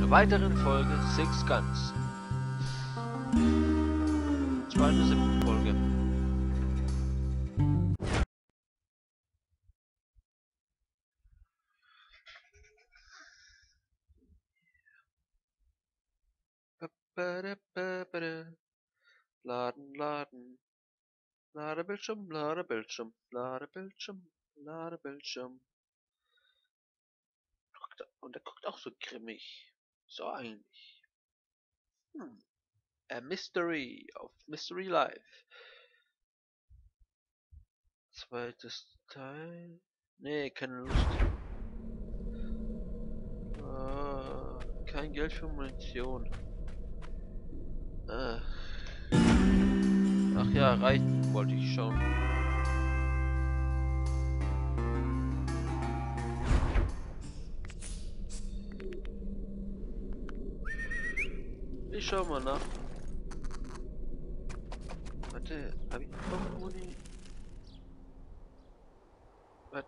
weiteren Folge Six Guns. Zweite, siebte Folge. Laden, laden. Ladebildschirm, Ladebildschirm, Ladebildschirm, Ladebildschirm. Und er guckt auch so grimmig. So eigentlich. A Mystery of Mystery Life. Zweites Teil. Nee, keine Lust. Kein Geld für Munition. Ach ja, reiten wollte ich schon. Ich schau mal nach. Warte, hab ich noch Muni? Was?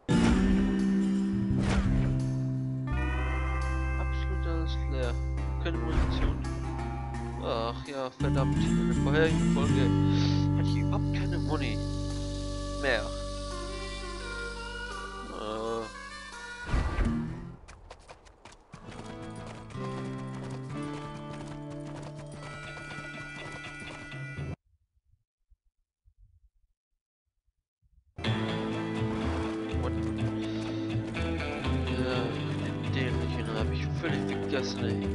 Absolut alles leer. Keine Munition. Ach ja, verdammt. In der vorherigen Folge hatte ich überhaupt keine Muni mehr. Den habe ich völlig vergessen, ey.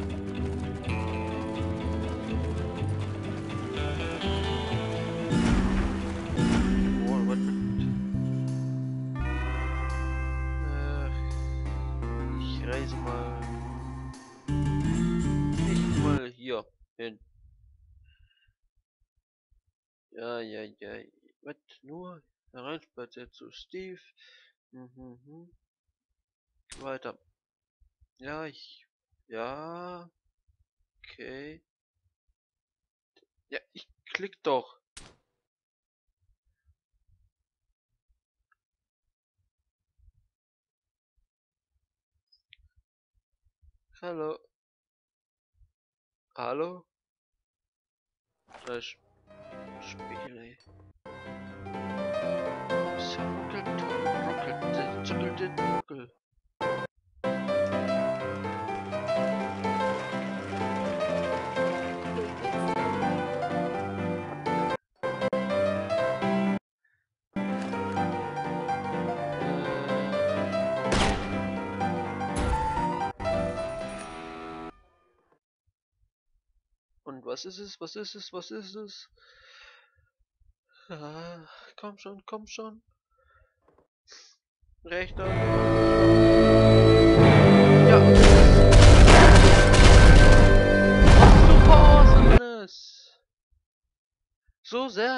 Ich reise mal nicht mal hier hin. Ja. Was? Nur hereinspaziert zu Steve. Weiter. Ja, ja. Okay. Ja, ich klick doch. Hallo. Hallo? Das Spiel, ey. So ruckelt. Und was ist es? Was ist es? Was ist es? Ah, komm schon. Rechter. Ja. Super, alles. So sehr.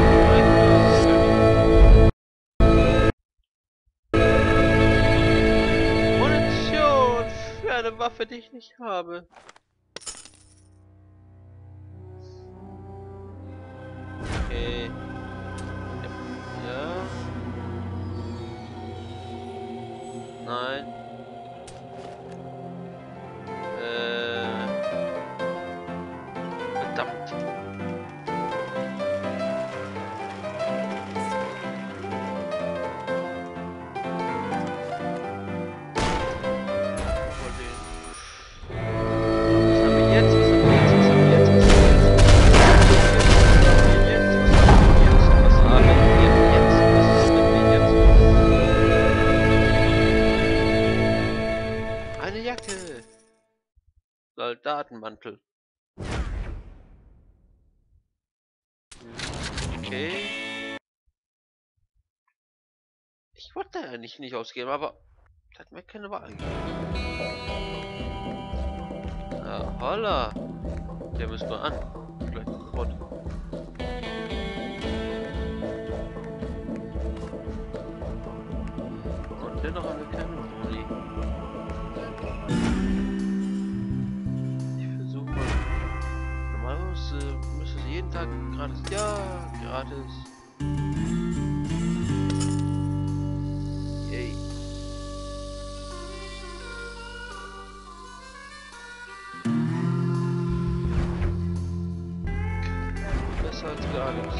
Munition für eine Waffe, die ich nicht habe. Okay. Ja. Nein. Verdammt. Soldatenmantel. Okay. Ich wollte eigentlich nicht ausgeben, aber das hat mir keine Wahl gegeben. Ah, holla. Der müsste nur an. Vielleicht sofort. Und dennoch haben wir keine Muni. Müsste es jeden Tag gratis. Ja, gratis. Yay. besser als gar nichts.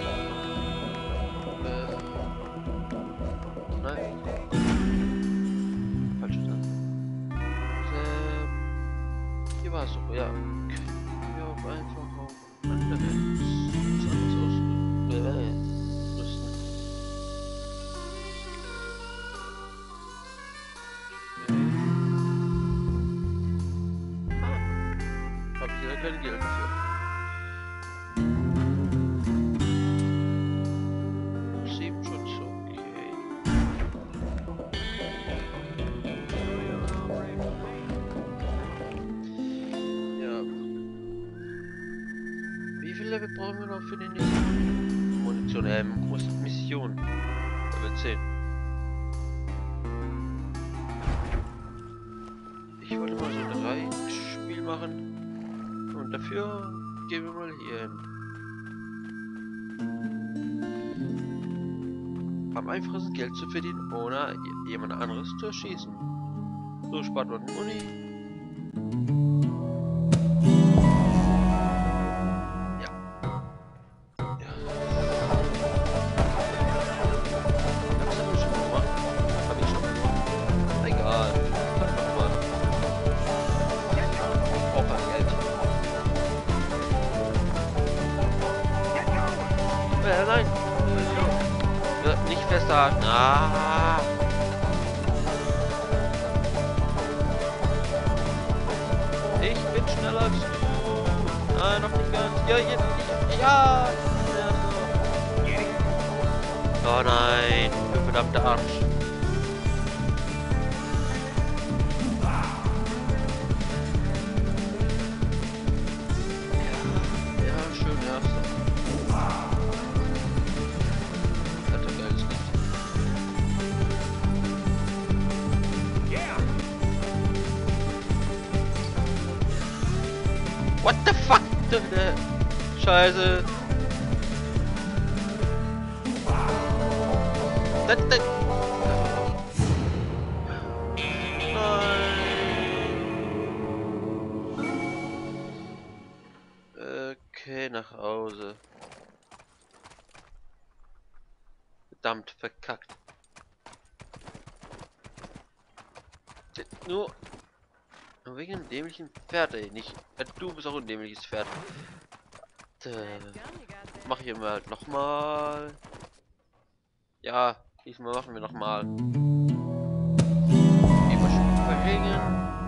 Nein. Falsche Taste. Hier war es doch, ja. Ja, einfach auf anderes. Was anderes ausrüsten. Hab ich ja kein Geld dafür. Schutz, okay. Ja. Wie viel Level brauchen wir noch für die nächste Munition? Mission. Level 10. Ich wollte mal so ein Reihenspiel machen. Und dafür gehen wir mal hier hin. Am einfachsten Geld zu verdienen, ohne jemand anderes zu erschießen. So spart man Muni. Ja. Das habe ich schon gemacht. Habe ich schon gemacht. Egal. Kann doch mal. Ich brauche halt Geld. Nein. Nicht festhalten. Ah. Ich bin schneller als du. Nein, noch nicht ganz. Ja, jetzt nicht. Ja. Oh nein, du verdammter Arsch. Ja, schön erster. What the fuck? Scheiße. Nein. Okay, nach Hause. Verdammt, verkackt. Nur wegen dem dämlichen Pferd, ey. Nicht. Du bist auch ein dämliches Pferd. Mach ich mir halt nochmal. Ja, diesmal machen wir nochmal. Verhängen.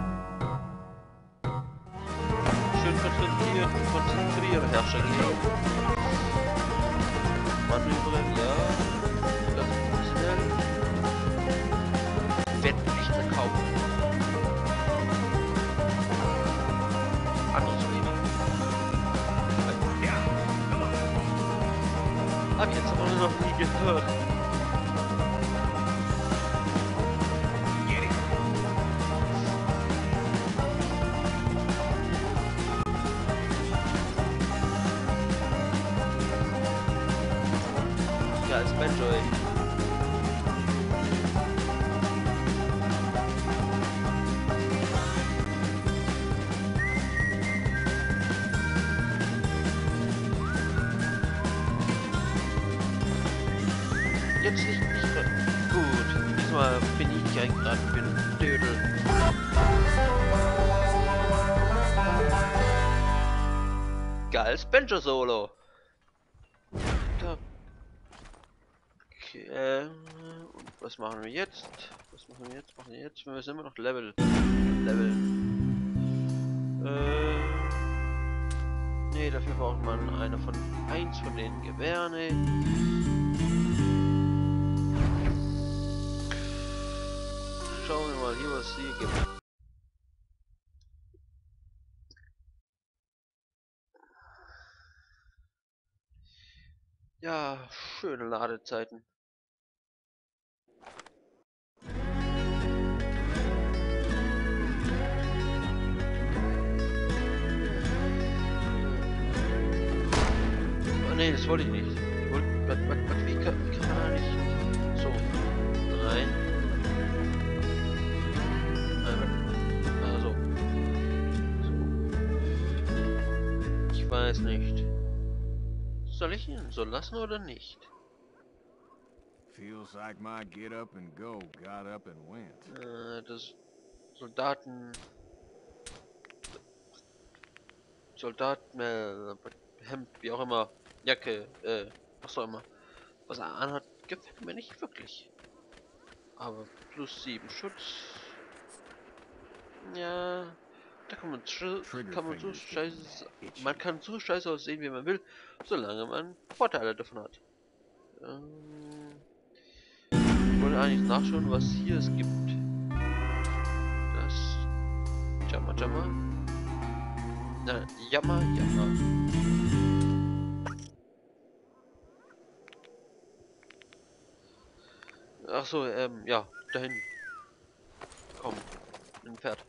Schön konzentrieren, Herrscher gehen. Manövrieren, ja. Das ist schnell. Wettlichter kaufen. Anderes Leben. Ja. Hab ich jetzt aber noch nie gehört. Ja, als Banjo, ey. Jetzt nicht gut. Diesmal bin ich ja gerade für den Dödel. Geiles Banjo-Solo. Da. Okay, und was machen wir jetzt? Was machen wir jetzt? Wir sind immer noch Level. Nee, dafür braucht man eins von den Gewehren. Schauen wir mal hier, was es hier gibt. Ja, schöne Ladezeiten. Oh nee, das wollte ich nicht. Wie kann man da nicht? So. Nein. Also. So. Ich weiß nicht. Soll ich ihn so lassen oder nicht? Feels like my get up and go got up and went. Das Soldaten... Hemd, wie auch immer, Jacke, was auch immer. Was er anhat, gefällt mir nicht wirklich. Aber plus 7 Schutz. Ja, da kann man so scheiße, man kann so scheiße aussehen, wie man will, solange man Vorteile davon hat. Ich wollte eigentlich nachschauen, was hier es gibt. Das Jammer. Na, Jammer. Ach so, ja, dahin. Komm, ein Pferd.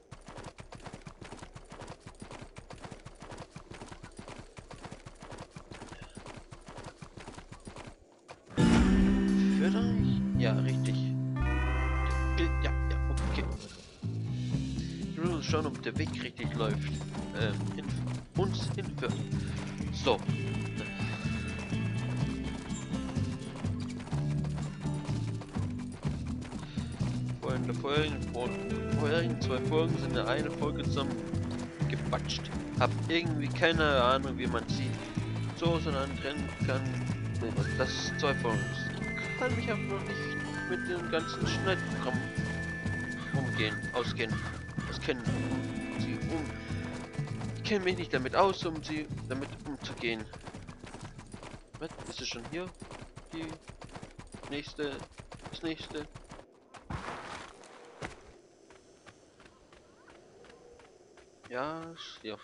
Ja, richtig. Ja, okay. Ich will uns schauen, ob der Weg richtig läuft. Uns hinführt. So. Vorherigen 2 Folgen sind in eine Folge zusammengebatscht. Hab irgendwie keine Ahnung, wie man sie so trennen kann. Das 2 Folgen ist. Ich kann mich einfach noch nicht mit dem ganzen Schneidprogramm auskennen. Ich kenne mich nicht damit aus, um damit umzugehen. Was ist es schon hier? Das nächste. Ja, ja.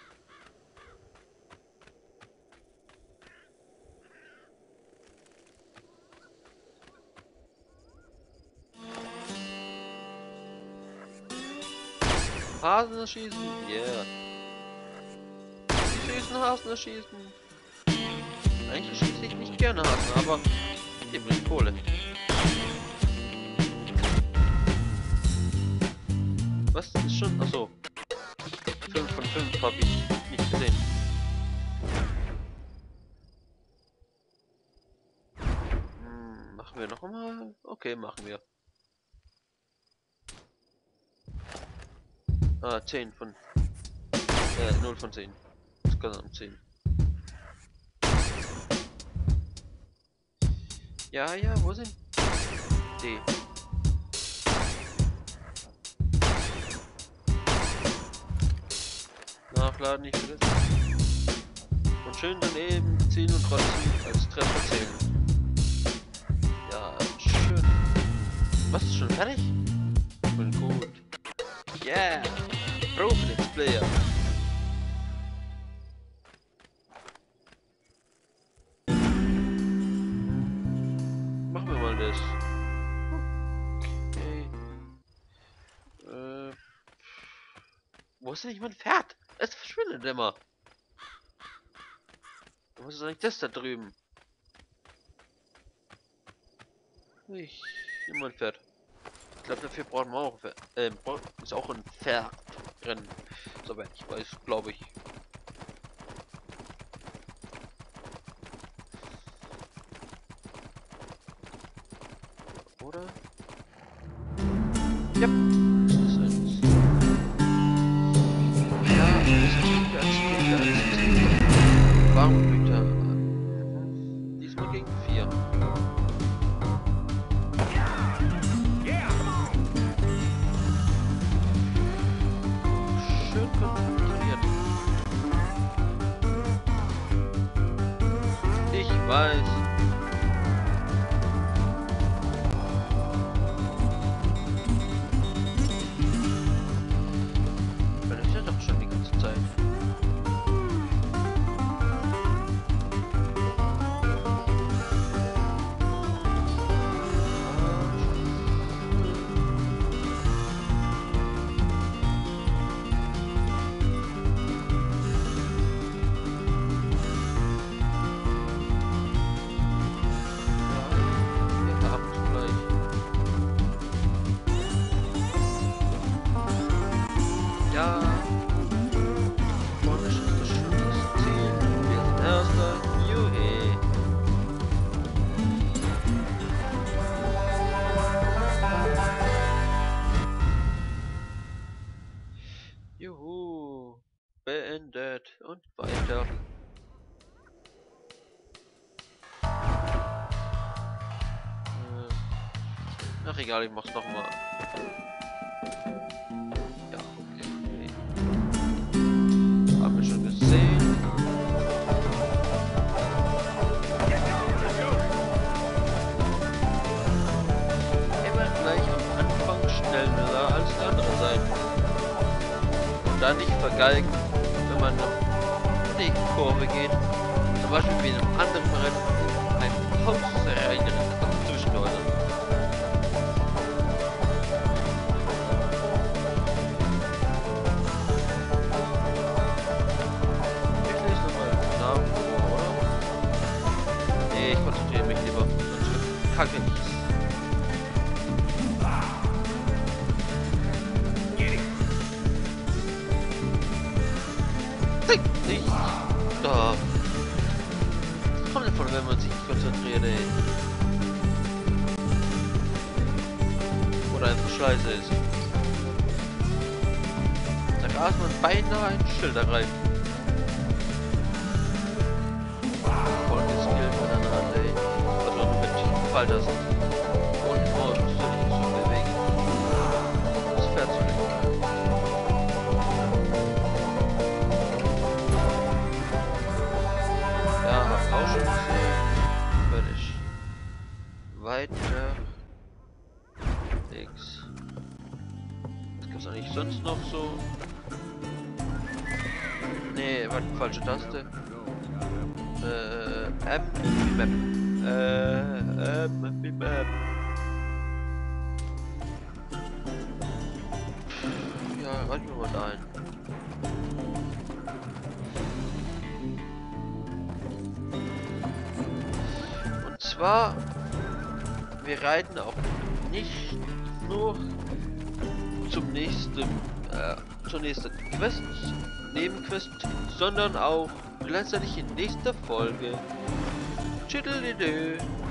Hasen erschießen? Yeah. Hasen erschießen. Eigentlich schieße ich nicht gerne Hasen, aber die bringen Kohle. Was ist schon? Achso. 5 von 5 habe ich nicht gesehen. Machen wir noch einmal? Okay, machen wir. 10 von 0 von 10. Insgesamt 10. Ja, wo sind die? Nachladen, nicht bitte. Und schön daneben ziehen und trotzdem als Treffer zählen. Ja, schön. Was, ist schon fertig? Voll gut. Yeah! Pro-Let's Player! Machen wir mal das. Okay. Wo ist denn nicht mein Pferd? Es verschwindet immer. Was ist eigentlich das da drüben? Ich nehme mein Pferd. Ich glaube, dafür brauchen wir auch ist auch ein Pferdrennen. Soweit ich weiß, glaube ich. Oder? Ja. Das ist eins. Ja, das ist Warmblüter. Diesmal gegen 4. Schön konzentriert. Ich weiß. Das ist ja doch schon die ganze Zeit. Juhu. Beendet. Und weiter. Ach egal, ich mach's nochmal. Ja, okay. Haben wir schon gesehen. Immer gleich am Anfang schneller als die andere Seite. Und dann nicht vergeigen, wenn man noch in die Kurve geht. Zum Beispiel wie in einem anderen Rennen ein Hausrennen zwischendurch. Ich konzentriere mich lieber, sonst wird kacke nichts. Nicht da. Was kommt davon, wenn man sich nicht konzentriert, ey? Oder einfach scheiße ist. Da rast man beinahe ein Schild erreicht. Das und musst du dich zu bewegen. Das Pferd zu lenken. Ja, hab auch schon gesehen. Völlig. Weiter. Nix. Was gibt's eigentlich sonst noch so? Nee, warte, falsche Taste. Map. Map. Ja, reiten wir mal da ein. Und zwar, wir reiten auch nicht nur zum nächsten, zur nächsten Quest, Nebenquest, sondern auch gleichzeitig in nächster Folge. Tschüdelidö.